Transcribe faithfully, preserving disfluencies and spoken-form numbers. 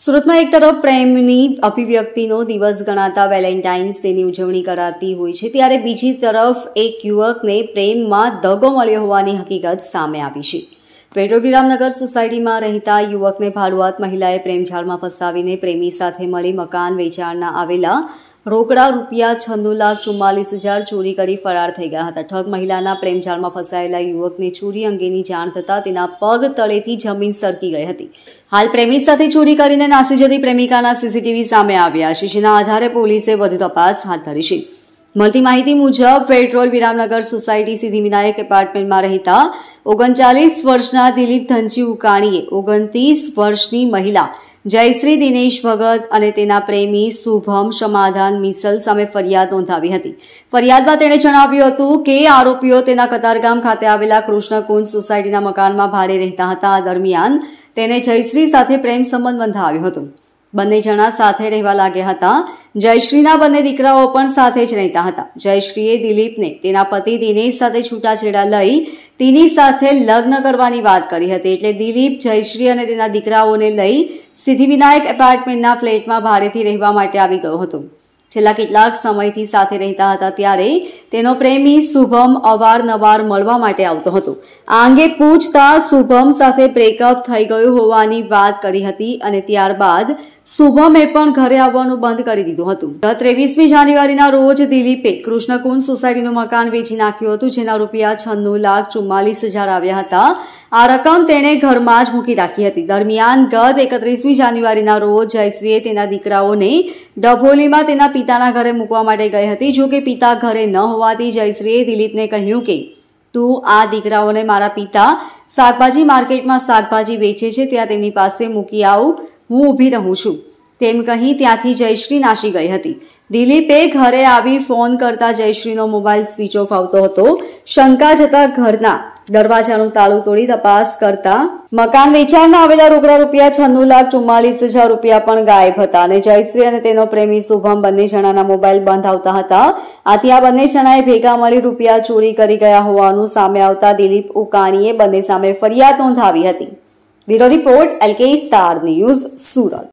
સુરતમાં એક તરફ પ્રેમની અભિવ્યક્તિનો દિવસ ગણાતા વેલેન્ટાઇન્સ ડેની ઉજવણી કરાતી હોય છે, ત્યારે બીજી તરફ એક યુવકને પ્રેમમાં દગો મળ્યો હોવાની હકીકત સામે આવી છે। પેટ્રોલ વિરામનગર સોસાયટીમાં રહેતા યુવકને ભાડુઆત મહિલાએ પ્રેમજાળમાં ફસાવીને પ્રેમી સાથે મળી મકાન વેચાણના આવેલા રોકડા રૂપિયા છન્નું લાખ ચુમ્માલીસ હજાર ચોરી કરી ફરાર થઈ ગયા હતા। ઠગ મહિલાના પ્રેમજાળમાં ફસાયેલા યુવકને ચોરી અંગેની જાણ થતાં તેના પગ તળેથી જમીન સરકી ગઈ હતી। હાલ પ્રેમી સાથે ચોરી કરીને નાસી જતી પ્રેમિકાના સીસીટીવી સામે આવ્યા છે, જેના આધારે પોલીસે વધુ તપાસ હાથ ધરી છે। મળતી માહિતી મુજબ પેટ્રોલ વિરામનગર સોસાયટી સિદ્ધિ વિનાયક એપાર્ટમેન્ટમાં રહેતા ઓગણચાલીસ વર્ષના દિલીપ ધનજી ઉકાણીએ ઓગણત્રીસ વર્ષની મહિલા જયશ્રી દિનેશ ભગત અને તેના પ્રેમી શુભમ સમાધાન મિસલ સામે ફરિયાદ નોંધાવી હતી। ફરિયાદમાં તેણે જણાવ્યું હતું કે આરોપીઓ તેના કતારગામ ખાતે આવેલા કૃષ્ણકુંજ સોસાયટીના મકાનમાં ભાડે રહેતા હતા। આ દરમિયાન તેને જયશ્રી સાથે પ્રેમ સંબંધ બંધાવ્યો હતો। બંને જણા સાથે રહેવા લાગ્યા હતા। જયશ્રીના બંને દીકરાઓ પણ સાથે જ રહેતા હતા। જયશ્રીએ દિલીપને તેના પતિ દિનેશ સાથે છૂટાછેડા લઈ તેની સાથે લગ્ન કરવાની વાત કરી હતી, એટલે દિલીપ જયશ્રી અને તેના દીકરાઓને લઈ સિદ્ધિ વિનાયક એપાર્ટમેન્ટના ફ્લેટમાં ભાડેથી રહેવા માટે આવી ગયો હતો। છેલ્લા કેટલાક સમયથી સાથે રહેતા હતા, ત્યારે તેનો પ્રેમી શુભમ અવારનવાર મળવા માટે આવતો હતો। આ અંગે પૂછતા શુભમ સાથે બ્રેકઅપ થઈ ગયું હોવાની વાત કરી હતી અને ત્યારબાદ શુભમે પણ ઘરે આવવાનું બંધ કરી દીધું હતું। ગત ત્રેવીસમી જાન્યુઆરીના રોજ દિલીપે કૃષ્ણકુંજ સોસાયટીનું મકાન વેચી નાખ્યું હતું, જેના રૂપિયા છન્નું લાખ ચુમ્માલીસ હજાર આવ્યા હતા। આ રકમ તેણે ઘરમાં જ મૂકી રાખી હતી। દરમિયાન ગત એકત્રીસમી જાન્યુઆરીના રોજ જયશ્રીએ તેના દીકરાઓને ડભોલીમાં તેના પિતાના ઘરે મૂકવા માટે ગઈ હતી। જો કે પિતા ઘરે ન હોવાથી જયશ્રીએ દિલીપને કહ્યું કે તું આ દીકરાઓને મારા પિતા શાકભાજી માર્કેટમાં શાકભાજી વેચે છે, ત્યાં તેમની પાસે મૂકી આવ, હું ઊભી રહું છું તેમ કહી ત્યાંથી જયશ્રી નાસી ગઈ હતી। દિલીપે ઘરે આવી ફોન કરતા જયશ્રીનો મોબાઈલ સ્વિચ ઓફ આવતો હતો। શંકા જતા ઘરના દરવાજાનું તાળું તોડી તપાસ કરતા મકાન વેચાણમાં આવેલા રોકડા રૂપિયા છન્નું લાખ ચુમ્માલીસ હજાર રૂપિયા પણ ગાયબ હતા અને જયશ્રી અને તેનો પ્રેમી શુભમ બંને જણાના મોબાઈલ બંધ આવતા હતા। આથી આ બંને જણાએ ભેગા મળી રૂપિયા ચોરી કરી ગયા હોવાનું સામે આવતા દિલીપ ઉકાણીએ બંને સામે ફરિયાદ નોંધાવી હતી। Bureau report LK star news, Surat.